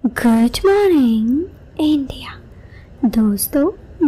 Good morning India. दोस्तों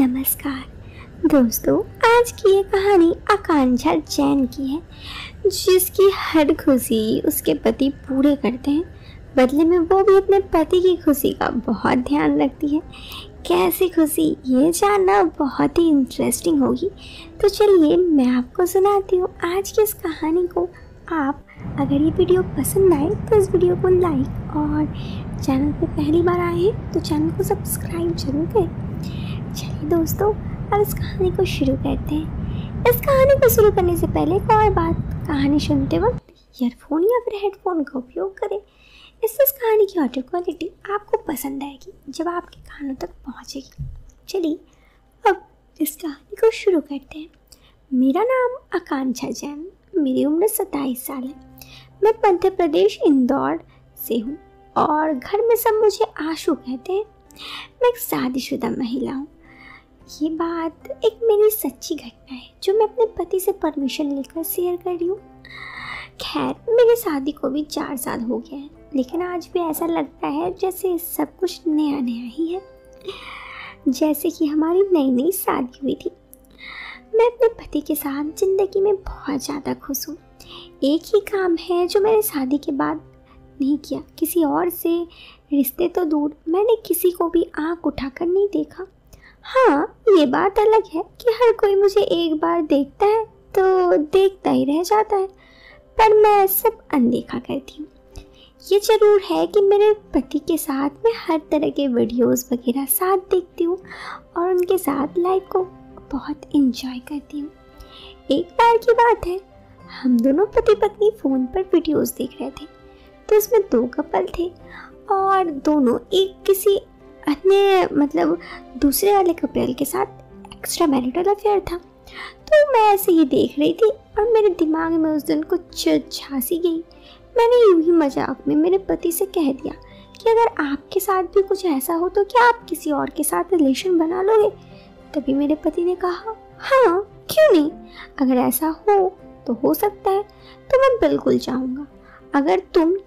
नमस्कार। दोस्तों आज की ये कहानी आकांक्षा जैन की है, जिसकी हर खुशी उसके पति पूरे करते हैं, बदले में वो भी अपने पति की खुशी का बहुत ध्यान रखती है। कैसी खुशी, ये जानना बहुत ही इंटरेस्टिंग होगी। तो चलिए मैं आपको सुनाती हूँ आज की इस कहानी को। आप अगर ये वीडियो पसंद आए तो इस वीडियो को लाइक और चैनल पे पहली बार आए हैं तो चैनल को सब्सक्राइब जरूर करें। चलिए दोस्तों अब इस कहानी को शुरू करते हैं। इस कहानी को शुरू करने से पहले एक और बात, कहानी सुनते वक्त ईयरफोन या फिर हेडफोन का उपयोग करें। इससे इस कहानी की ऑडियो क्वालिटी आपको पसंद आएगी जब आपके कानों तक पहुँचेगी। चलिए अब इस कहानी को शुरू करते हैं। मेरा नाम आकांक्षा जैन, मेरी उम्र 27 साल है। मैं मध्य प्रदेश इंदौर से हूँ और घर में सब मुझे आशु कहते हैं। मैं एक शादीशुदा महिला हूँ। ये बात एक मेरी सच्ची घटना है जो मैं अपने पति से परमिशन लेकर शेयर कर रही हूँ। खैर मेरी शादी को भी 4 साल हो गए हैं, लेकिन आज भी ऐसा लगता है जैसे सब कुछ नया नया ही है, जैसे कि हमारी नई नई शादी हुई थी। मैं अपने पति के साथ ज़िंदगी में बहुत ज़्यादा खुश हूँ। एक ही काम है जो मैंने शादी के बाद नहीं किया, किसी और से रिश्ते तो दूर, मैंने किसी को भी आंख उठाकर नहीं देखा। हाँ ये बात अलग है कि हर कोई मुझे एक बार देखता है तो देखता ही रह जाता है, पर मैं सब अनदेखा करती हूँ। ये ज़रूर है कि मेरे पति के साथ मैं हर तरह के वीडियोस वगैरह साथ देखती हूँ और उनके साथ लाइफ को बहुत एंजॉय करती हूँ। एक बार की बात है, हम दोनों पति पत्नी फ़ोन पर वीडियोस देख रहे थे, तो इसमें 2 कपल थे और दोनों एक किसी अन्य दूसरे वाले कपल के साथ एक्स्ट्रा मैरिटल अफेयर था। तो मैं ऐसे ही देख रही थी और मेरे दिमाग में उस दिन कुछ झांसी गई। मैंने यूं ही मजाक में मेरे पति से कह दिया कि अगर आपके साथ भी कुछ ऐसा हो तो क्या आप किसी और के साथ रिलेशन बना लोगे? तभी मेरे पति ने कहा हाँ क्यों नहीं, अगर ऐसा हो सकता है तो मैं बिल्कुल चाहूँगा। अगर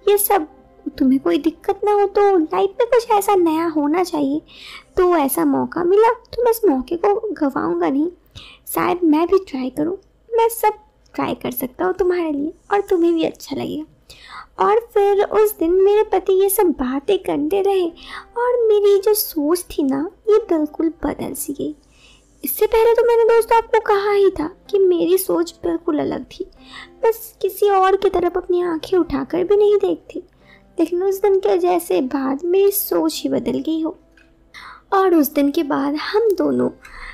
तुम्हें कोई दिक्कत ना हो तो लाइफ में कुछ ऐसा नया होना चाहिए, तो ऐसा मौका मिला तो मैं इस मौके को गवाऊंगा नहीं। शायद मैं भी ट्राई करूँ, मैं सब ट्राई कर सकता हूँ तुम्हारे लिए और तुम्हें भी अच्छा लगेगा। और फिर उस दिन मेरे पति ये सब बातें करते रहे और मेरी जो सोच थी ना ये बिल्कुल बदल सी गई। इससे पहले तो मैंने दोस्तों आपको कहा ही था कि मेरी सोच बिल्कुल अलग थी, बस किसी और की तरफ अपनी आंखें उठाकर भी नहीं देखती। लेकिन उस दिन के जैसे बाद मेरी सोच ही बदल गई हो और उस दिन के बाद हम दोनों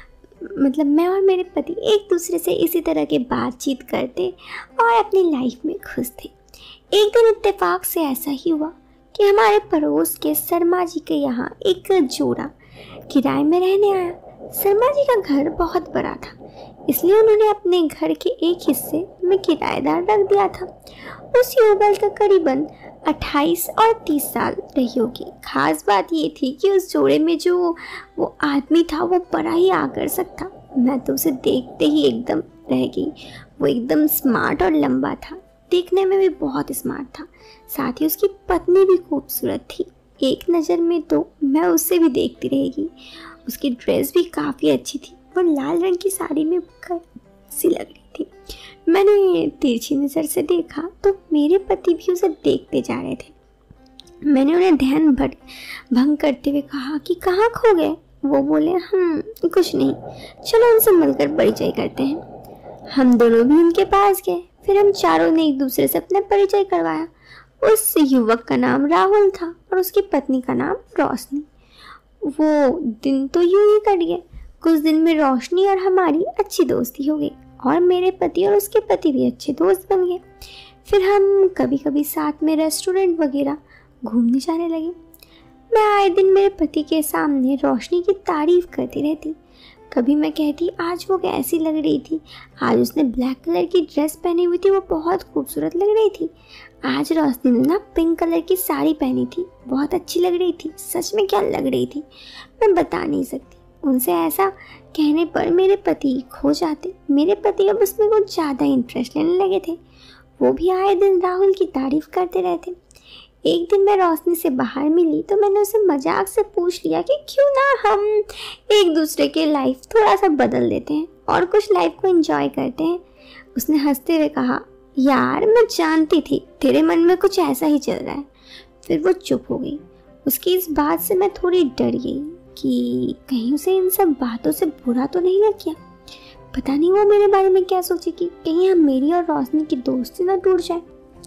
मैं और मेरे पति एक दूसरे से इसी तरह की बातचीत करते और अपनी लाइफ में खुश थे। एक दिन इत्तेफाक से ऐसा ही हुआ कि हमारे पड़ोस के शर्मा जी के यहाँ एक जोड़ा किराए में रहने आया। शर्मा जी का घर बहुत बड़ा था, इसलिए उन्होंने अपने घर के एक हिस्से में किराएदार रख दिया था। उस युगल का करीबन 28 और 30 साल रही होगी। खास बात ये थी कि उस जोड़े में जो वो आदमी था वो बड़ा ही आकर्षक था। मैं तो उसे देखते ही एकदम रह गई। वो एकदम स्मार्ट और लंबा था, देखने में भी बहुत स्मार्ट था। साथ ही उसकी पत्नी भी खूबसूरत थी। एक नज़र में तो मैं उससे भी देखती रहेगी। उसकी ड्रेस भी काफ़ी अच्छी थी, वो लाल रंग की साड़ी में सी लग रही थी। मैंने तिरछी नज़र से देखा तो मेरे पति भी उसे देखते जा रहे थे। मैंने उन्हें ध्यान भंग करते हुए कहा कि कहाँ खो गए? वो बोले कुछ नहीं, चलो उनसे मिलकर परिचय करते हैं। हम दोनों भी उनके पास गए। फिर हम चारों ने एक दूसरे से अपना परिचय करवाया। उस युवक का नाम राहुल था और उसकी पत्नी का नाम रोशनी। वो दिन तो यूं ही कट गए। कुछ दिन में रोशनी और हमारी अच्छी दोस्ती हो गई और मेरे पति और उसके पति भी अच्छे दोस्त बन गए। फिर हम कभी कभी साथ में रेस्टोरेंट वगैरह घूमने जाने लगे। मैं आए दिन मेरे पति के सामने रोशनी की तारीफ करती रहती। कभी मैं कहती आज वो कैसी लग रही थी, आज उसने ब्लैक कलर की ड्रेस पहनी हुई थी, वो बहुत खूबसूरत लग रही थी। आज रोशनी ने ना पिंक कलर की साड़ी पहनी थी, बहुत अच्छी लग रही थी। सच में क्या लग रही थी मैं बता नहीं सकती। उनसे ऐसा कहने पर मेरे पति खो जाते। मेरे पति अब उसमें कुछ ज़्यादा इंटरेस्ट लेने लगे थे। वो भी आए दिन राहुल की तारीफ करते रहते। एक दिन मैं रोशनी से बाहर मिली तो मैंने उसे मजाक से पूछ लिया कि क्यों ना हम एक दूसरे के लाइफ थोड़ा सा बदल देते हैं और कुछ लाइफ को एंजॉय करते हैं। उसने हंसते हुए कहा, यार मैं जानती थी तेरे मन में कुछ ऐसा ही चल रहा है। फिर वो चुप हो गई। उसकी इस बात से मैं थोड़ी डर गई कि कहीं उसे इन सब बातों से बुरा तो नहीं लग गया। पता नहीं वो मेरे बारे में क्या सोचेगी, कहीं हम मेरी और रोशनी की दोस्ती ना टूट जाए।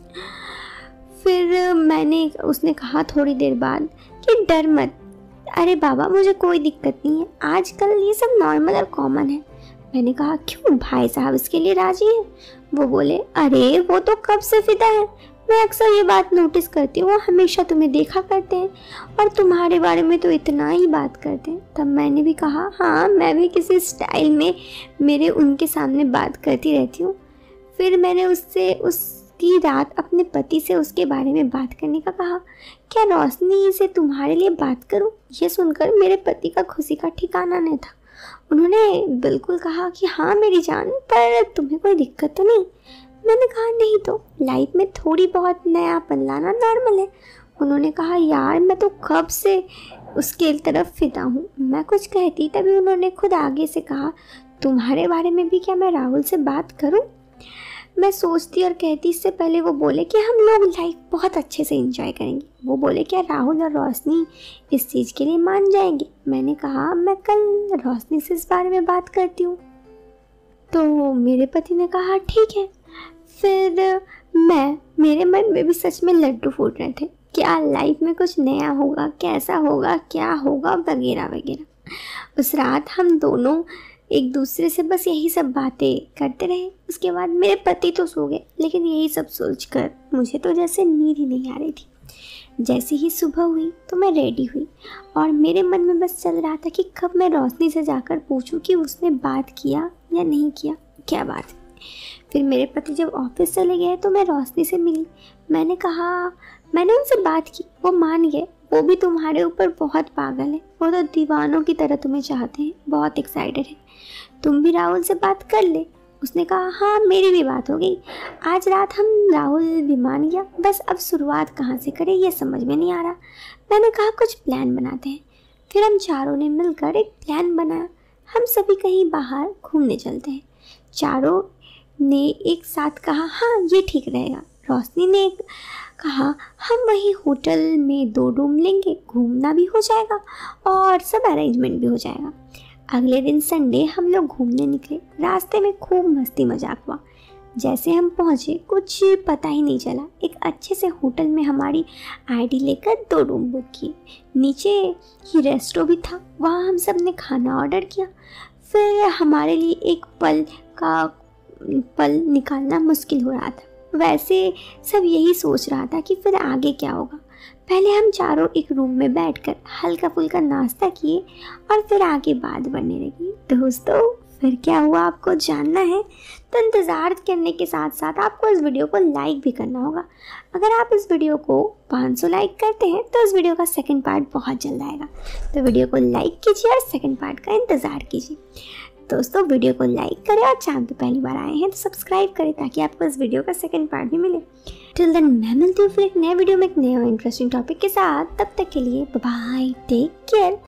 फिर उसने कहा थोड़ी देर बाद कि डर मत, अरे बाबा मुझे कोई दिक्कत नहीं है, आजकल ये सब नॉर्मल और कॉमन है। मैंने कहा क्यों भाई साहब इसके लिए राजी है? वो बोले, अरे वो तो कब से फिदा है, मैं अक्सर ये बात नोटिस करती हूँ, हमेशा तुम्हें देखा करते हैं और तुम्हारे बारे में तो इतना ही बात करते हैं। तब मैंने भी कहा, हाँ मैं भी किसी स्टाइल में मेरे उनके सामने बात करती रहती हूँ। फिर मैंने उससे उसकी रात अपने पति से उसके बारे में बात करने का कहा, क्या रोशनी से तुम्हारे लिए बात करूँ? ये सुनकर मेरे पति का खुशी का ठिकाना नहीं था। उन्होंने बिल्कुल कहा कि हाँ मेरी जान, पर तुम्हें कोई दिक्कत तो नहीं? मैंने कहा नहीं तो, लाइफ में थोड़ी बहुत नयापन लाना नॉर्मल है। उन्होंने कहा, यार मैं तो कब से उसके तरफ फिदा हूँ। मैं कुछ कहती तभी उन्होंने खुद आगे से कहा, तुम्हारे बारे में भी क्या मैं राहुल से बात करूँ? मैं सोचती और कहती इससे पहले वो बोले कि हम लोग लाइफ बहुत अच्छे से एंजॉय करेंगे। वो बोले, क्या राहुल और रोशनी इस चीज़ के लिए मान जाएंगे? मैंने कहा, मैं कल रोशनी से इस बारे में बात करती हूँ। तो मेरे पति ने कहा ठीक है। फिर मेरे मन में भी सच में लड्डू फूट रहे थे, क्या लाइफ में कुछ नया होगा, कैसा होगा, क्या होगा, वगैरह वगैरह। उस रात हम दोनों एक दूसरे से बस यही सब बातें करते रहे। उसके बाद मेरे पति तो सो गए, लेकिन यही सब सोचकर मुझे तो जैसे नींद ही नहीं आ रही थी। जैसे ही सुबह हुई तो मैं रेडी हुई और मेरे मन में बस चल रहा था कि कब मैं रोशनी से जाकर पूछूं कि उसने बात किया या नहीं किया, क्या बात है। फिर मेरे पति जब ऑफिस चले गए तो मैं रोशनी से मिली। मैंने उनसे बात की, वो मान गए। वो भी तुम्हारे ऊपर बहुत पागल है, वो तो दीवानों की तरह तुम्हें चाहते हैं, बहुत एक्साइटेड है। तुम भी राहुल से बात कर ले। उसने कहा, हाँ मेरी भी बात हो गई। आज रात हम राहुल भी मान गया, बस अब शुरुआत कहाँ से करें ये समझ में नहीं आ रहा। मैंने कहा कुछ प्लान बनाते हैं। फिर हम चारों ने मिलकर एक प्लान बनाया, हम सभी कहीं बाहर घूमने चलते हैं। चारों ने एक साथ कहा, हाँ ये ठीक रहेगा। रोशनी ने कहा, हम वही होटल में 2 रूम लेंगे, घूमना भी हो जाएगा और सब अरेंजमेंट भी हो जाएगा। अगले दिन संडे हम लोग घूमने निकले। रास्ते में खूब मस्ती मजाक हुआ। जैसे हम पहुँचे कुछ पता ही नहीं चला। एक अच्छे से होटल में हमारी आईडी लेकर 2 रूम बुक किए। नीचे ही रेस्टोरेंट भी था, वहाँ हम सब ने खाना ऑर्डर किया। फिर हमारे लिए एक पल निकालना मुश्किल हो रहा था। वैसे सब यही सोच रहा था कि फिर आगे क्या होगा। पहले हम चारों एक रूम में बैठकर हल्का फुल्का नाश्ता किए और फिर आगे बात बढ़ने लगी। दोस्तों फिर क्या हुआ आपको जानना है तो इंतज़ार करने के साथ साथ आपको इस वीडियो को लाइक भी करना होगा। अगर आप इस वीडियो को 500 लाइक करते हैं तो इस वीडियो का सेकंड पार्ट बहुत जल्द आएगा। तो वीडियो को लाइक कीजिए और सेकंड पार्ट का इंतज़ार कीजिए। दोस्तों वीडियो को लाइक करें और चैनल पे पहली बार आए हैं तो सब्सक्राइब करें ताकि आपको इस वीडियो का सेकंड पार्ट भी मिले। टिल देन मैं मिलती हूँ फिर एक नए वीडियो में एक नए और इंटरेस्टिंग टॉपिक के साथ। तब तक के लिए बाय, टेक केयर।